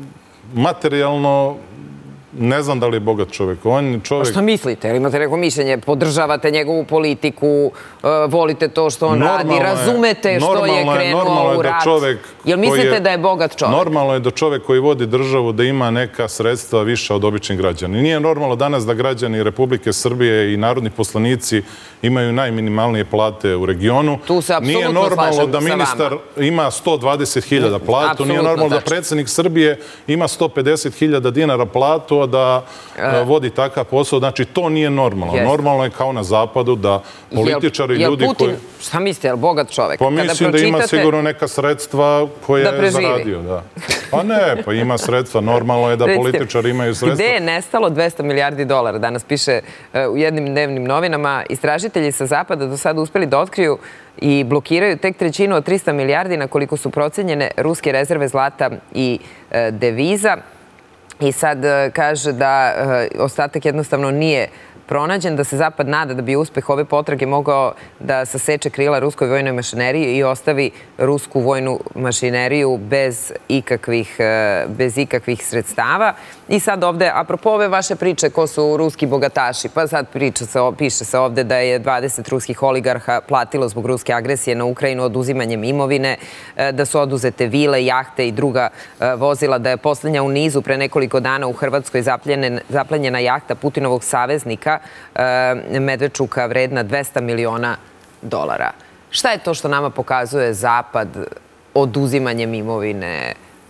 materijalno, ne znam da li je bogat čovek. Pa što mislite? Ili imate neko mišljenje? Podržavate njegovu politiku, volite to što on radi, razumete što je krenuo u rat? Jel mislite da je bogat čovek? Normalno je da čovek koji vodi državu da ima neka sredstva više od običnih građana. Nije normalno danas da građani Republike Srbije i narodni poslanici imaju najminimalnije plate u regionu. Tu se apsolutno slažem sa vama. Nije normalno da ministar ima sto dvadeset hiljada platu. Nije normalno da predsjednik Srbije ima sto pedeset hiljada dinara platu, da vodi takav posao. Znači, to nije normalno. Normalno je kao na Zapadu da političari, ljudi koji... Šta mislite, je li bogat čovek? Pa mislim da ima sigurno neka sredstva koje je zaradio. Pa ne, pa ima sredstva. Normalno je da političari imaju sredstva. Gde je nestalo dvesta milijardi dolara? Danas piše u jednim dnevnim novinama. Istražitelji sa Zapada do sada uspeli da otkriju i blokiraju tek trećinu od trista milijardi na koliko su procenjene ruske rezerve zlata i deviza. I sad kaže da ostatak jednostavno nije pronađen, da se Zapad nada da bi uspeh ove potrage mogao da saseče krila ruskoj vojnoj mašineriji i ostavi rusku vojnu mašineriju bez ikakvih, bez ikakvih sredstava. I sad ovde, apropo ove vaše priče ko su ruski bogataši, pa sad priča se, piše se ovde da je dvadeset ruskih oligarha platilo zbog ruske agresije na Ukrajinu oduzimanjem imovine, da su oduzete vile, jahte i druga vozila, da je poslednja u nizu pre nekoliko dana u Hrvatskoj zaplenjena jahta Putinovog saveznika Medvečuka vredna dvesta miliona dolara. Šta je to što nama pokazuje Zapad oduzimanjem imovine?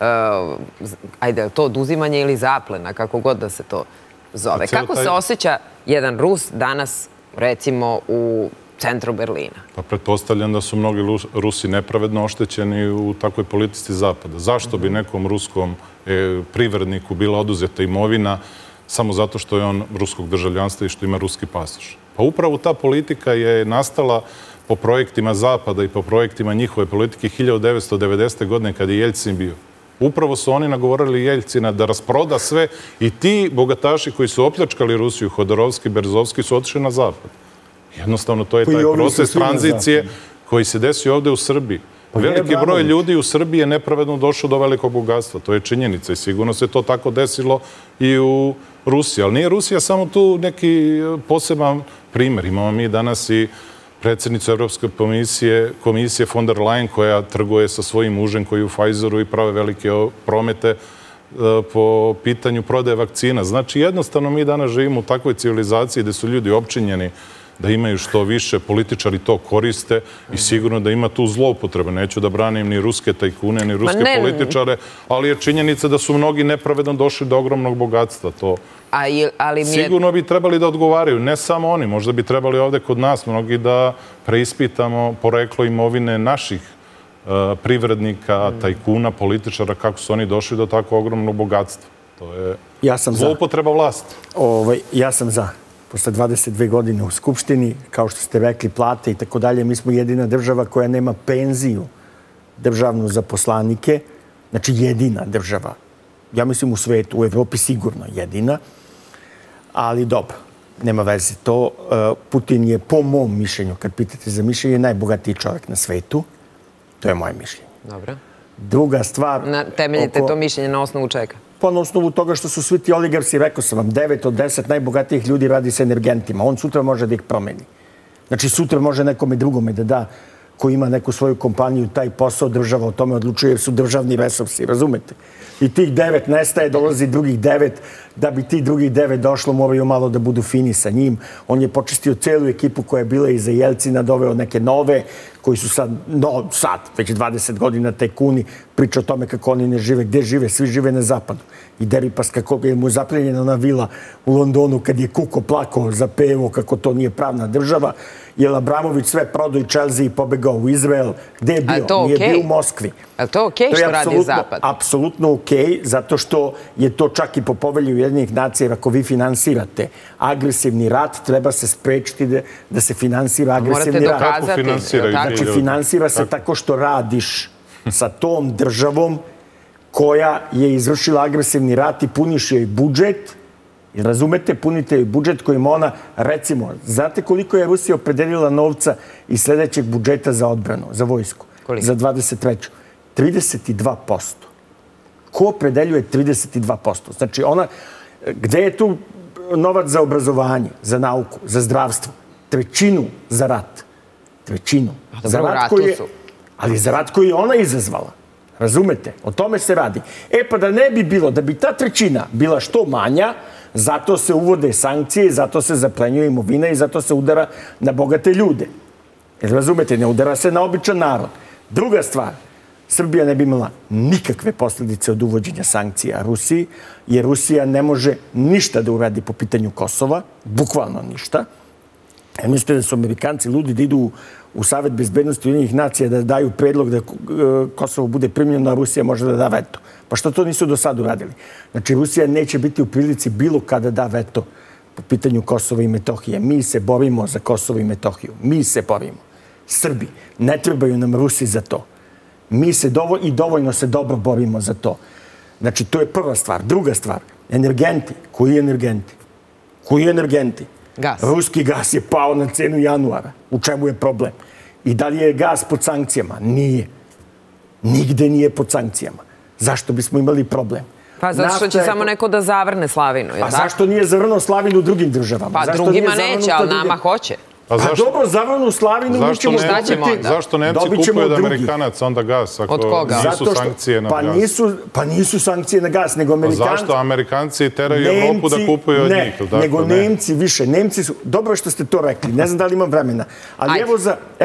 Ajde, to oduzimanje ili zaplena, kako god da se to zove. Kako se osjeća jedan Rus danas, recimo, u centru Berlina? Pa pretpostavljam da su mnogi Rusi nepravedno oštećeni u takvoj politici Zapada. Zašto bi nekom ruskom privredniku bila oduzeta imovina samo zato što je on ruskog državljanstva i što ima ruski pasoš? Pa upravo ta politika je nastala po projektima Zapada i po projektima njihove politike hiljadu devetsto devedesete. godine kad je Jeljcin bio. Upravo su oni nagovorili Jeljcina da rasproda sve i ti bogataši koji su opljačkali Rusiju, Hodorovski, Berzovski, su otišli na Zapad. Jednostavno, to je taj proces tranzicije koji se desio ovde u Srbiji. Veliki broj ljudi u Srbiji je nepravedno došao do velikog bogatstva. To je činjenica i sigurno se to tako desilo i u Rusiji. Ali nije Rusija samo tu neki poseban primer. Imamo mi danas i predsjednicu Evropske komisije, komisije von der Leyen, koja trguje sa svojim mužem koji je u Pfizeru i prave velike promete po pitanju prodaje vakcina. Znači, jednostavno mi danas živimo u takvoj civilizaciji gde su ljudi opčinjeni da imaju što više, političari to koriste i sigurno da ima tu zloupotrebe. Neću da branim ni ruske tajkune, ni ruske političare, ali je činjenica da su mnogi nepravedno došli do ogromnog bogatstva. To sigurno bi trebali da odgovaraju. Ne samo oni, možda bi trebali ovde kod nas mnogi da preispitamo poreklo imovine naših privrednika, tajkuna, političara, kako su oni došli do tako ogromnog bogatstva. To je zloupotreba vlasti. Ja sam za. Posle dvadeset dve godine u Skupštini, kao što ste rekli, plate i tako dalje, mi smo jedina država koja nema penziju državnu za poslanike, znači jedina država. ja mislim u svetu, u Evropi sigurno jedina, ali dobro, nema veze to. Putin je, po mom mišljenju, kad pitate za mišljenje, najbogatiji čovjek na svetu. To je moje mišljenje. Dobro. Druga stvar... Temeljite to mišljenje na osnovu čega? Pa na osnovu toga što su svi ti oligarsi, rekao sam vam, devet od deset najbogatijih ljudi radi sa energentima. On sutra može da ih promeni. Znači, sutra može nekome drugome da da, ko ima neku svoju kompaniju, taj posao država o tome odlučuje, jer su državni resursi, razumete? I tih devet nestaje, dolazi drugih devet. Da bi ti drugih devet došlo, moraju malo da budu fini sa njim. On je počistio celu ekipu koja je bila iza Jelcina, doveo neke nove, koji su sad, no, sad, već dvadeset godina tajkuni, priča o tome kako oni ne žive. Gde žive? Svi žive na zapadu. I Deripas, kako je mu zaplenjena ona vila u Londonu, kad je kuko plakao za pevo, kako to nije pravna država, jer Abramović sve prodao i Chelsea i pobegao u Izrael. Gde je bio? Nije bio u Moskvi. Je to okej što radi Zapad? Apsolutno okej, zato što je to čak i po povelji Ujedinjenih nacija, ako vi finansirate agresivni rat, treba se sprečiti da se finansira agresivni rat. Morate dokazati. Znači, finansira se tako što radiš sa tom državom koja je izvršila agresivni rat i puniš joj budžet. Razumete, punite joj budžet kojim ona, recimo, znate koliko je Rusija opredelila novca iz sljedećeg budžeta za odbranu, za vojsku, za dvadeset treću trideset dva posto. Ko opredeljuje trideset dva posto? Znači, ona, gde je tu novac za obrazovanje, za nauku, za zdravstvo? Trećinu za rat. Trećinu. Za rat koji su. Ali za rat koji je ona izazvala. Razumete? O tome se radi. E pa da ne bi bilo, da bi ta trećina bila što manja, zato se uvode sankcije, zato se zaplenjuje imovina i zato se udara na bogate ljude. Jer razumete, ne udara se na običan narod. Druga stvar, Srbija ne bi imala nikakve posljedice od uvođenja sankcija Rusiji, jer Rusija ne može ništa da uradi po pitanju Kosova, bukvalno ništa. Ja mislite da su Amerikanci ludi da idu u Savet bezbednosti Ujedinjenih nacija da daju predlog da Kosovo bude primljeno, a Rusija može da da veto. Pa što to nisu do sad uradili? Znači, Rusija neće biti u prilici bilo kada da veto po pitanju Kosova i Metohije. Mi se borimo za Kosovo i Metohiju. Mi se borimo. Srbi. Ne trebaju nam Rusi za to. Mi se i dovoljno se dobro borimo za to. Znači, to je prva stvar. Druga stvar, energenti. Koji energenti? Koji energenti? Gas. Ruski gas je pao na cenu januara. U čemu je problem? I da li je gas pod sankcijama? Nije. Nigde nije pod sankcijama. Zašto bismo imali problem? Pa zato što će samo neko da zavrne slavinu. A zašto nije zavrnuo slavinu u drugim državama? Pa drugima neće, ali nama hoće. Pa dobro, zavrnu slavinu, mi ćemo dobiti... Zašto Nemci kupuju od Amerikanac onda gas ako nisu sankcije na gas? Pa nisu sankcije na gas, nego Amerikanci... Pa zašto Amerikanci teraju Evropu da kupuju od njih? Ne, nego Nemci više. Nemci su... Dobro što ste to rekli, ne znam da li imam vremena. Ali evo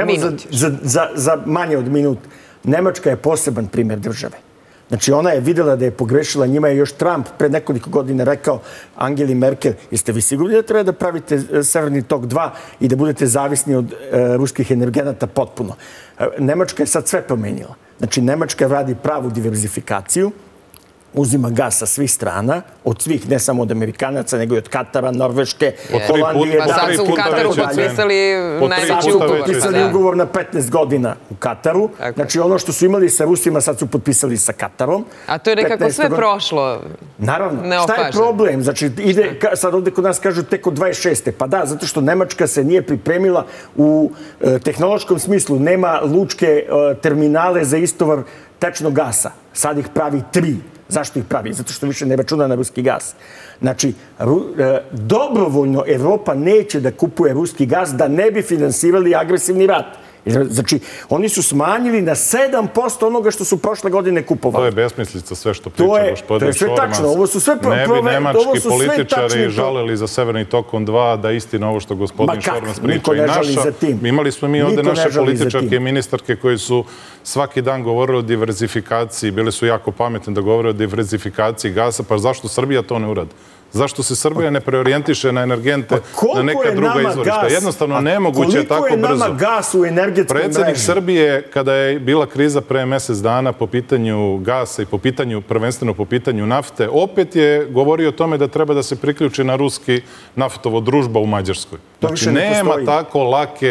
za manje od minut. Nemačka je poseban primjer države. Znači, ona je vidjela da je pogrešila, njima je još Trump pred nekoliko godina rekao Angeli Merkel, jeste vi sigurni da treba da pravite Severni tok dva i da budete zavisni od ruskih energenata potpuno? Nemačka je sad sve promenila. Znači, Nemačka radi pravu diverzifikaciju, uzima gas sa svih strana, od svih, ne samo od Amerikanaca, nego i od Katara, Norveške, Holandije. Pa sad su u Kataru potpisali najveći ugovor. Sad su potpisali ugovor na petnaest godina u Kataru. Znači ono što su imali sa Rusima, sad su potpisali sa Katarom. A to je nekako sve prošlo. Naravno. Šta je problem? Znači, sad ovdje kod nas kažu tek od dvadeset šeste. Pa da, zato što Nemačka se nije pripremila u tehnološkom smislu. Nema lučke terminale za istovar tečnog gasa. Sad ih pravi tri. Zašto ih pravi? Zato što više ne računa na ruski gas. Znači, dobrovoljno Evropa neće da kupuje ruski gas da ne bi finansirali agresivni rat. Znači, oni su smanjili na sedam posto onoga što su prošle godine kupovali. To je besmislica sve što priča gospodin Šormans. Ovo su sve tačno. Ne bi nemački političari žalili za Severni tokom dva da istina ovo što gospodin Šormans priča i naša. Imali smo mi ovde naše političarke i ministarke koji su svaki dan govorili o diverzifikaciji. Bili su jako pametni da govore o diverzifikaciji gasa. Pa zašto Srbija to ne uradi? Zašto se Srbija ne preorijentiše na energente, na neka druga izvorišta? Jednostavno nemoguće je tako brzo. Koliko je nama gas u energetskoj mreži? Predsjednik Srbije, kada je bila kriza pre mesec dana po pitanju gasa i po pitanju, prvenstveno po pitanju nafte, opet je govorio o tome da treba da se priključi na ruski naftovo družba u Mađarskoj. Znači, nema tako lake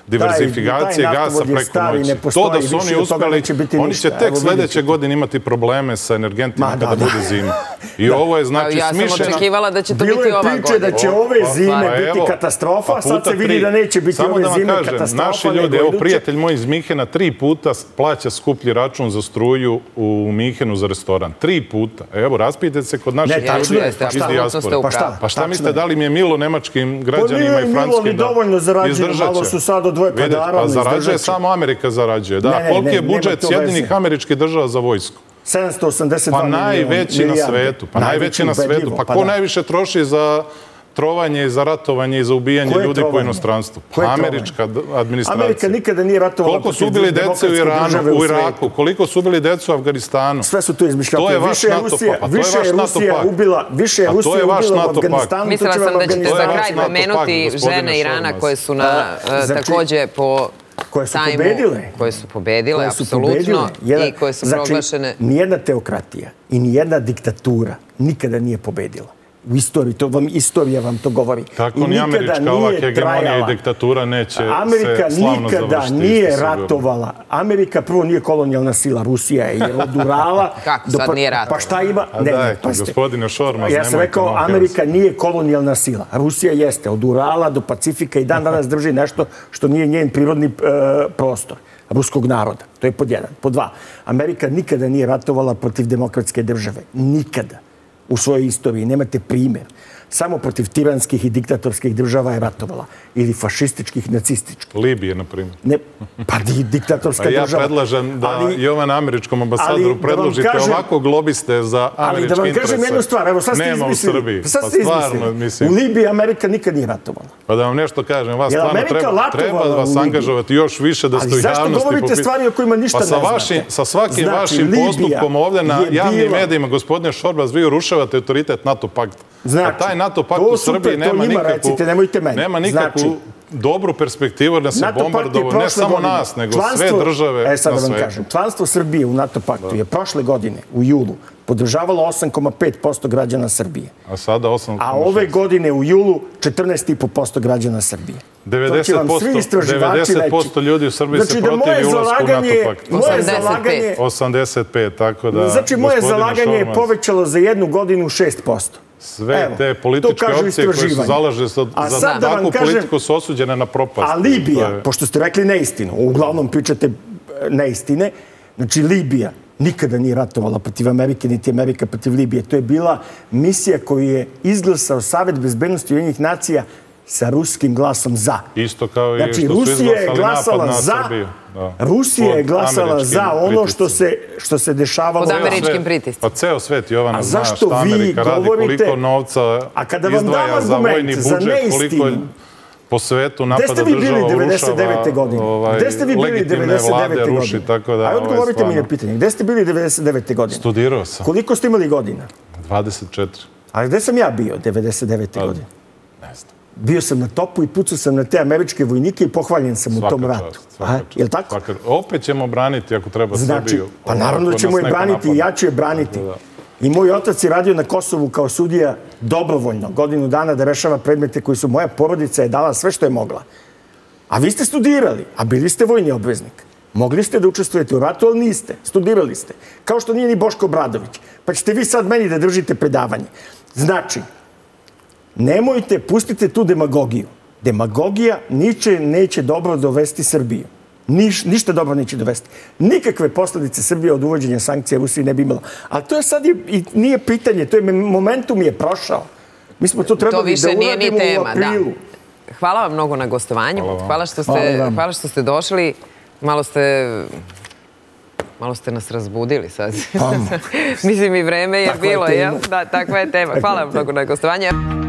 diversifikacije gasa preko noći. To da su oni uspeli, oni će tek sljedeće godine imati probleme sa energentima kada bude zima. I ovo je znači smišljeno. Ja sam očekivala da će to biti ova godina. Bilo je priče da će ove zime biti katastrofa, sad se vidi da neće biti ove zime katastrofa. Naši ljudi, evo prijatelj moj iz Minhena, tri puta plaća skuplji račun za struju u Minhenu za restoran. Tri puta. Evo, raspitajte se kod naših ljudi iz dijaspore. Pa šta mislite, da li mi je milo nemačkim građanima i francuskim da izdržat će? Pa zarađuje, samo Amerika zarađuje. Da, koliko je budžet Sjedinjenih Američkih država za vojsku? sedamsto osamdeset dva milijarde. Pa najveći na svetu. Pa najveći na svetu. Pa ko najviše troši za trovanje i za ratovanje i za ubijanje ljudi po inostranstvu? Pa američka administracija. Amerika nikada nije ratovala. Koliko su ubili dece u Iranu, u Iraku? Koliko su ubili dece u Afganistanu? Sve su tu izmišljati. Više je Rusija ubila u Afganistanu. Mislila sam da ćete za kraj pomenuti žene Irana koje su takođe po koje su pobedile. Koje su pobedile, apsolutno, i koje su proglašene. Znači, nijedna teokratija i nijedna diktatura nikada nije pobedila. U istoriji, to vam istorija vam to govori. Tako ni američka ova hegemonija i diktatura neće se slavno završiti. Amerika nikada nije ratovala. Amerika prvo nije kolonijalna sila. Rusija je od Urala. Kako sad nije ratovala? Pa šta ima? Ne, ne, gospodine Šormaz, ja sam rekao, Amerika nije kolonijalna sila. Rusija jeste. Od Urala do Pacifika i dan danas drži nešto što nije njen prirodni prostor ruskog naroda. To je pod jedan. Pod dva. Amerika nikada nije ratovala protiv demokratske države. Nikada. U svojoj istoriji. Nemate primjer. Samo protiv tiranskih i diktatorskih država je ratovala. Ili fašističkih, nacističkih. Libije, na primjer. Ne, pa diktatorska država. Ja predlažem da i ovom američkom ambasadoru predložite ovako globiste za američki interese. Ali da vam kažem jednu stvar. Evo, sad ste nema u Srbiji. Sad ste izmislili. U Libiji Amerika nikad nije ratovala. Pa da vam nešto kažem. Vas stvarno treba vas angažovati još više da ste u javnosti. Ali zašto govorite stvari o kojima ništa ne znate? Sa svakim vašim postupkom ovdje na javnim medijima, gospodine Šormaz, vi urušavate autoritet NATO pakta. Znači, NATO pakt u Srbiji nema nikakvu dobru perspektivu da se bombardovao ne samo nas, nego sve države na svetu. Članstvo Srbije u NATO paktu je prošle godine, u julu, podržavalo osam zarez pet posto građana Srbije. A sada osam zarez šest. A ove godine u julu četrnaest zarez pet posto građana Srbije. devedeset posto ljudi u Srbiji se protivi ulasku u NATO pakt. osamdeset pet, tako da... Znači, moje zalaganje je povećalo za jednu godinu šest posto. Sve te političke opcije koje se zalaže za takvu politiku su osuđene na propast. A Libija, pošto ste rekli neistinu, uglavnom pričate neistine, znači Libija nikada nije ratovala protiv Amerike, niti Amerika protiv Libije. To je bila misija koju je izglasao Savet bezbednosti Ujedinjenih nacija sa ruskim glasom za. Isto kao i što su izglasali napad na Srbiju. Rusija je glasala za ono što se dešavalo. Pod američkim pritiskom. Pa ceo svet, Jovana, zna šta Amerika radi, koliko novca izdvaja za vojni budžet, koliko po svetu napada država urušava, legitimne vlade ruši, tako da... Ajde, odgovorite mi na pitanje. Gde ste bili devedeset devete godine? Studirao sam. Koliko ste imali godina? dvadeset četiri. A gde sam ja bio devedeset devete godine? Ne znam. Bio sam na topu i pucao sam na te američke vojnike i pohvaljen sam u tom ratu. Je li tako? Opet ćemo braniti ako treba Srbiju. Pa naravno da ćemo je braniti i ja ću je braniti. I moj otac je radio na Kosovu kao sudija dobrovoljno, godinu dana da rešava predmete koji su moja porodica je dala sve što je mogla. A vi ste studirali, a bili ste vojni obveznik. Mogli ste da učestvujete u ratu, ali niste. Studirali ste. Kao što nije ni Boško Obradović. Pa ćete vi sad meni da držite predavanje. Znači, nemojte, pustite tu demagogiju. Demagogija niče neće dobro dovesti Srbiju. Niš, ništa dobro neće dovesti. Nikakve posljedice Srbije od uvođenja sankcija Rusiji ne bi imala. Ali to je sad i nije pitanje, to je momentum je prošao. Mi smo to trebali da uradimo u aprilu. Hvala vam mnogo na gostovanju. Hvala što ste, hvala što ste došli. Malo ste... Malo ste nas razbudili sad. Mislim, i vreme je bilo, jel? Da, takva je tema. Hvala vam mnogo na gostovanju.